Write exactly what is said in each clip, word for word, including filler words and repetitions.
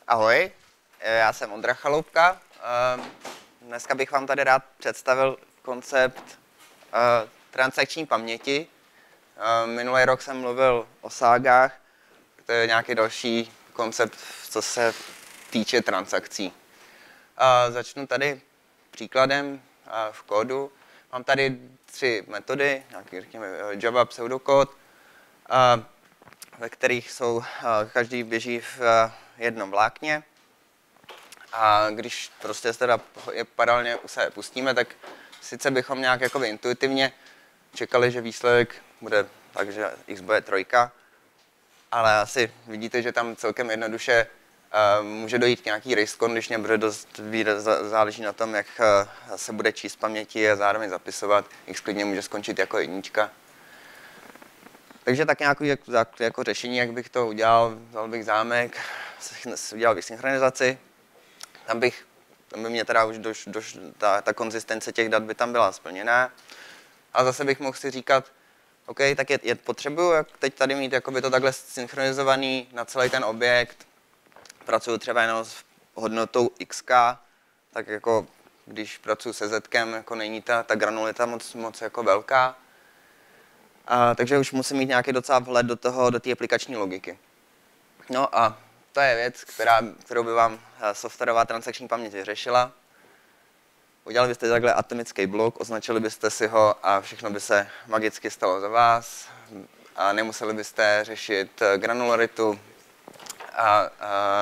Ahoj, já jsem Ondra Chaloupka. Dneska bych vám tady rád představil koncept transakční paměti. Minulý rok jsem mluvil o ságách, to je nějaký další koncept, co se týče transakcí. Začnu tady příkladem v kódu. Mám tady tři metody, nějaký, řekněme, Java pseudokód, ve kterých jsou, každý běží v jednom vlákně. A když prostě teda je paralelně se pustíme, tak sice bychom nějak jakoby intuitivně čekali, že výsledek bude tak, že x bude trojka, ale asi vidíte, že tam celkem jednoduše uh, může dojít k nějaký race condition, protože dost záleží na tom, jak uh, se bude číst paměti a zároveň zapisovat. X klidně může skončit jako jednička. Takže tak nějaký jako, jako řešení, jak bych to udělal, vzal bych zámek, udělal bych synchronizaci, tam bych, tam by mě teda už doš, doš, ta, ta konzistence těch dat by tam byla splněná. A zase bych mohl si říkat, OK, tak je, je potřebuju jak teď tady mít jakoby to takhle synchronizovaný na celý ten objekt. Pracuju třeba jenom s hodnotou xk, tak jako když pracuji se zetkem, jako není ta, ta granulita moc, moc jako velká. A, takže už musím mít nějaký docela vhled do toho, do té aplikační logiky. No a to je věc, která, kterou by vám softwarová transakční paměť vyřešila. Udělali byste takhle atomický blok, označili byste si ho a všechno by se magicky stalo za vás. A nemuseli byste řešit granularitu. A, a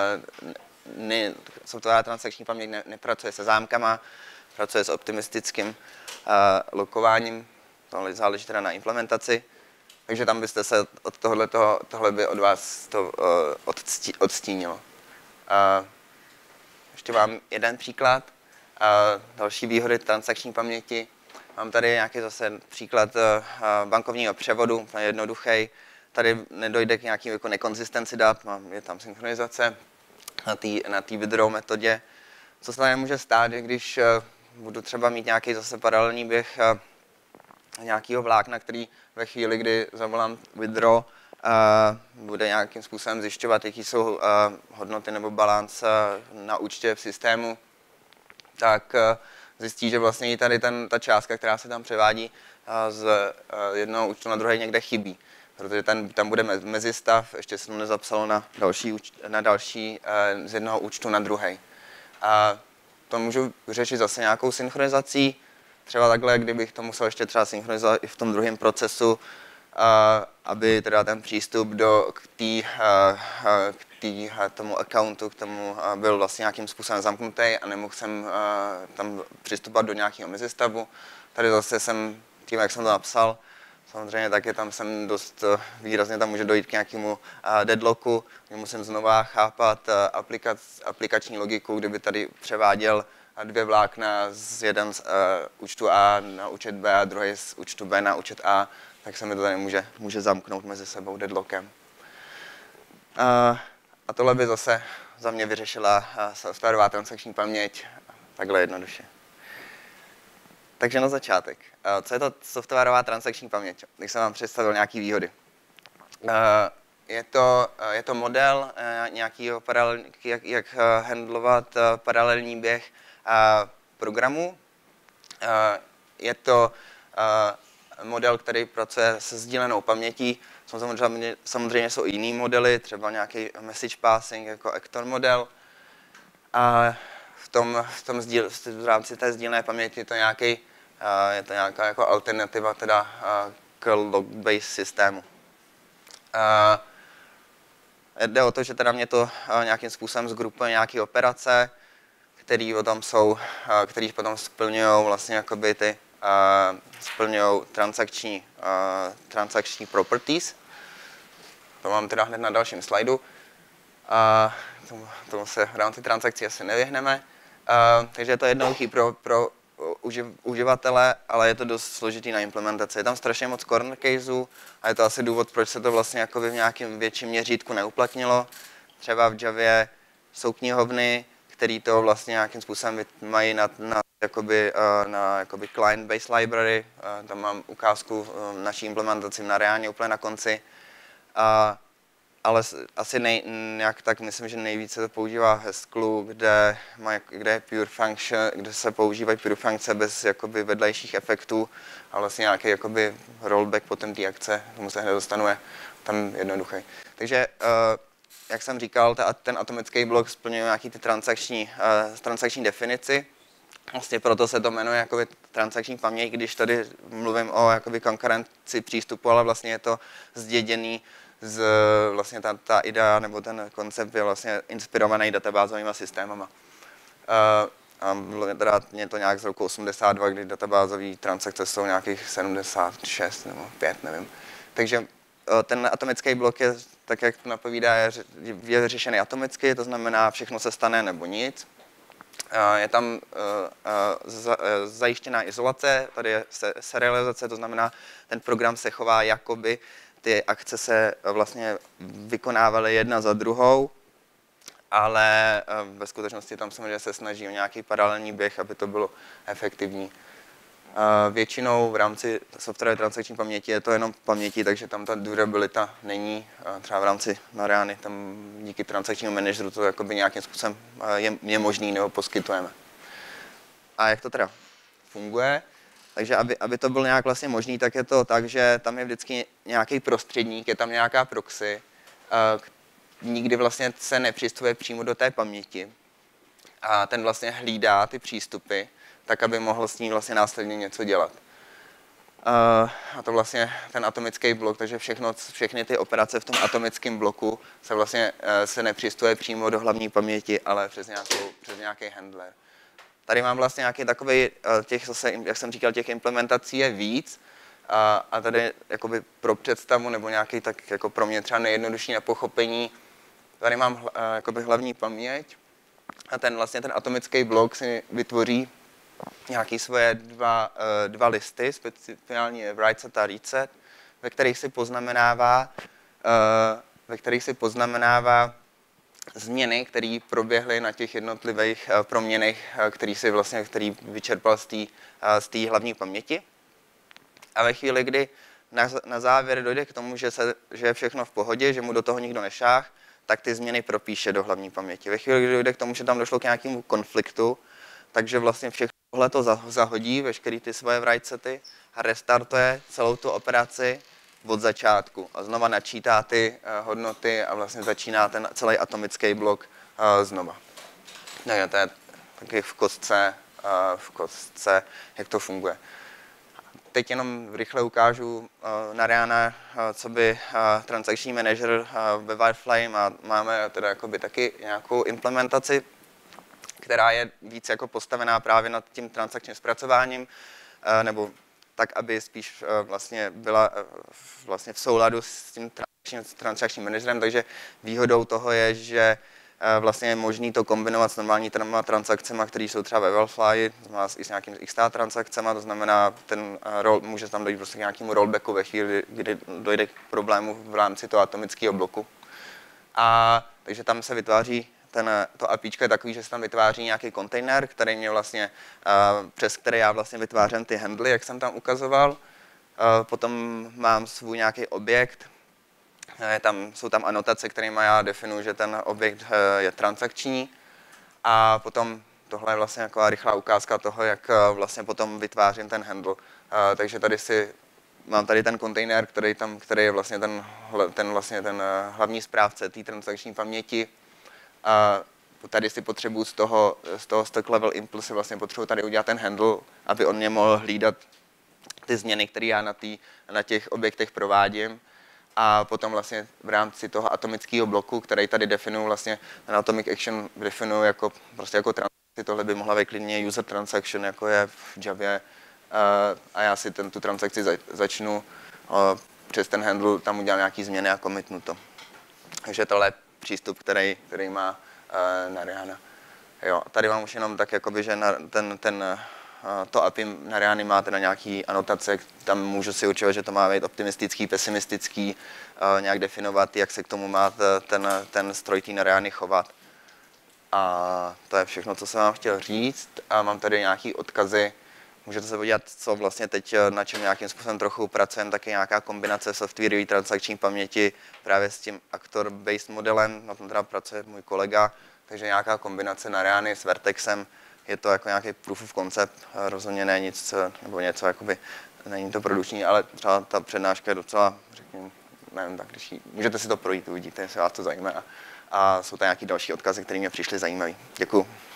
ne, softwarová transakční paměť ne, nepracuje se zámkama, pracuje s optimistickým a, lokováním. Tohle záleží teda na implementaci. Takže tam byste se od tohle, toho, tohle by od vás to uh, odstí, odstínilo. Uh, ještě mám jeden příklad. Uh, další výhody transakční paměti. Mám tady nějaký zase příklad uh, bankovního převodu, jednoduchý. Tady nedojde k nějakým jako nekonzistenci dat, mám, je tam synchronizace na té na té withdraw metodě. Co se tady může stát, je, když uh, budu třeba mít nějaký zase paralelní běh uh, nějakého vlákna, který ve chvíli, kdy zavolám withdraw, uh, bude nějakým způsobem zjišťovat, jaký jsou uh, hodnoty nebo balance uh, na účtě v systému, tak uh, zjistí, že vlastně i tady ten, ta částka, která se tam převádí uh, z uh, jednoho účtu na druhé, někde chybí. Protože ten, tam bude mezistav, ještě se to nezapsalo na další, na další uh, z jednoho účtu na druhý. A to můžu řešit zase nějakou synchronizací. Třeba takhle, kdybych to musel ještě třeba synchronizovat i v tom druhém procesu, uh, aby teda ten přístup do, k, tý, uh, k tý, tomu accountu, k tomu uh, byl vlastně nějakým způsobem zamknutý a nemohl jsem uh, tam přistupovat do nějakého mezistavu. Tady zase jsem, tím jak jsem to napsal, samozřejmě taky tam jsem dost uh, výrazně, tam může dojít k nějakému uh, deadlocku, kdy musím znova chápat uh, aplikac, aplikační logiku, kdyby tady převáděl a dvě vlákna z jeden z uh, účtu A na účet B a druhý z účtu B na účet A, tak se mi to tady může, může zamknout mezi sebou deadlockem. Uh, a tohle by zase za mě vyřešila uh, softwarová transakční paměť takhle jednoduše. Takže na začátek. Uh, co je to softwarová transakční paměť? Když jsem vám představil nějaké výhody. Uh, je, to, uh, je to model uh, nějakého paralel, jak, jak uh, handlovat uh, paralelní běh programu. Je to model, který pracuje se sdílenou pamětí. Samozřejmě, samozřejmě jsou i jiný modely, třeba nějaký message passing jako Actor model. A v, tom, v, tom sdíl, v rámci té sdílené paměti je to, nějaký, je to nějaká jako alternativa teda k log-based systému. Jde o to, že teda mě to nějakým způsobem zgrupuje nějaké operace, který potom jsou, který potom splňují vlastně jakoby ty uh, splňují transakční, uh, transakční properties. To mám teda hned na dalším slajdu. Uh, tomu, tomu se v rámci transakcí asi nevyhneme. Uh, takže je to jednoduchý pro, pro uživ, uživatele, ale je to dost složitý na implementaci. Je tam strašně moc corner caseů a je to asi důvod, proč se to vlastně jakoby v nějakém větším měřítku neuplatnilo. Třeba v Javě jsou knihovny, který to vlastně nějakým způsobem mají na, na, jakoby, na jakoby client-based library. Tam mám ukázku naší implementaci na reálně úplně na konci. A ale asi nej, nějak tak myslím, že nejvíce to používá Haskell, kde, má, kde je pure function, kde se používají pure funkce bez jakoby vedlejších efektů a vlastně nějaký jakoby rollback potom té akce, tomu se hned dostanu, je tam jednoduchý. Takže jak jsem říkal, ta, ten atomický blok splňuje nějaký ty transakční, uh, transakční definici. Vlastně proto se to jmenuje jakoby transakční paměť, když tady mluvím o jakoby konkurenci přístupu, ale vlastně je to zděděný z vlastně ta, ta idea nebo ten koncept je vlastně inspirovaný databázovými systémama. Uh, a bylo teda mě to nějak z roku osmdesát dva, kdy databázové transakce jsou nějakých sedmdesát šest nebo pět, nevím. Takže ten atomický blok je, tak jak to napovídá, je, je řešený atomicky, to znamená, všechno se stane nebo nic. Je tam zajištěná izolace, tady je serializace, to znamená, ten program se chová jakoby ty akce se vlastně vykonávaly jedna za druhou, ale ve skutečnosti tam samozřejmě se snaží o nějaký paralelní běh, aby to bylo efektivní. Většinou v rámci softwarové transakční paměti je to jenom paměti, takže tam ta durabilita není. Třeba v rámci Nariany, tam díky transakčnímu manažeru to jakoby nějakým způsobem je, je možný nebo poskytujeme. A jak to teda funguje? Takže aby, aby to bylo nějak vlastně možný, tak je to tak, že tam je vždycky nějaký prostředník, je tam nějaká proxy, nikdy vlastně se nepřistupuje přímo do té paměti a ten vlastně hlídá ty přístupy, tak aby mohl s ní vlastně následně něco dělat. Uh, a to vlastně ten atomický blok, takže všechno, všechny ty operace v tom atomickém bloku se vlastně uh, se nepřistupuje přímo do hlavní paměti, ale přes, nějakou, přes nějaký handler. Tady mám vlastně nějaký takový, uh, těch zase, jak jsem říkal, těch implementací je víc uh, a tady jakoby pro představu nebo nějaký tak jako pro mě třeba nejjednodušší na pochopení, tady mám uh, jakoby hlavní paměť a ten vlastně ten atomický blok si vytvoří nějaké svoje dva, dva listy, speciálně write set a read set, ve kterých si poznamenává, ve kterých si poznamenává změny, které proběhly na těch jednotlivých proměnech, který si vlastně, který vyčerpal z té z té hlavní paměti. A ve chvíli, kdy na, na závěr dojde k tomu, že, se, že je všechno v pohodě, že mu do toho nikdo nešáh, tak ty změny propíše do hlavní paměti. Ve chvíli, kdy dojde k tomu, že tam došlo k nějakému konfliktu, takže vlastně všechno tohle to zahodí, veškerý ty svoje write sety a restartuje celou tu operaci od začátku a znova načítá ty uh, hodnoty a vlastně začíná ten celý atomický blok uh, znova. Takže to je taky v kostce, uh, v kostce, jak to funguje. Teď jenom rychle ukážu uh, Nariana, uh, co by uh, transakční manager uh, ve Wirefly má, máme teda jakoby taky nějakou implementaci, která je víc jako postavená právě nad tím transakčním zpracováním, nebo tak, aby spíš vlastně byla vlastně v souladu s tím transakčním, transakčním manažerem, takže výhodou toho je, že vlastně je možné to kombinovat s normální transakcemi, které jsou třeba ve Wirefly, i s nějakými X T transakcemi, to znamená, ten roll, může tam dojít prostě k nějakému rollbacku ve chvíli, kdy dojde k problému v rámci toho atomického bloku. A takže tam se vytváří Ten, to APIčko je takový, že se tam vytváří nějaký kontejner, který mě vlastně, uh, přes který já vlastně vytvářím ty handly, jak jsem tam ukazoval. Uh, potom mám svůj nějaký objekt, je tam, jsou tam anotace, kterými já definuji, že ten objekt uh, je transakční. A potom tohle je vlastně taková rychlá ukázka toho, jak uh, vlastně potom vytvářím ten handle. Uh, takže tady si mám tady ten kontejner, který, tam, který je vlastně ten, ten, vlastně ten uh, hlavní správce té transakční paměti. A tady si potřebuji z toho, z toho stack level impulse vlastně potřebuji tady udělat ten handle, aby on mě mohl hlídat ty změny, které já na, tý, na těch objektech provádím. A potom vlastně v rámci toho atomického bloku, který tady definuji, vlastně ten atomic action definuji jako, prostě jako transakci. Tohle by mohla být klidně user transaction, jako je v Javě. A já si ten, tu transakci za, začnu přes ten handle, tam udělám nějaké změny a commitnu to. Takže tohle je přístup, který, který má uh, Nariana. Jo, tady mám už jenom tak, jakoby, že na, ten, ten, uh, to A P I Nariany má teda nějaký anotace, tam můžu si určovat, že to má být optimistický, pesimistický, uh, nějak definovat, jak se k tomu má ten, ten stroj té Nariany chovat. A to je všechno, co jsem vám chtěl říct. A mám tady nějaké odkazy můžete se podívat, co vlastně teď na čem nějakým způsobem trochu pracujeme, taky nějaká kombinace softwarové transakční paměti právě s tím actor-based modelem, na tom teda pracuje můj kolega, takže nějaká kombinace Nariany s Vertexem, je to jako nějaký proof of concept, rozhodně ne nic, nebo něco, jakoby, není to produkční, ale třeba ta přednáška je docela, řekněme, nevím, tak když jí, můžete si to projít, uvidíte, jestli vás to zajímá. A jsou tam nějaké další odkazy, které mě přišly zajímavé. Děkuju.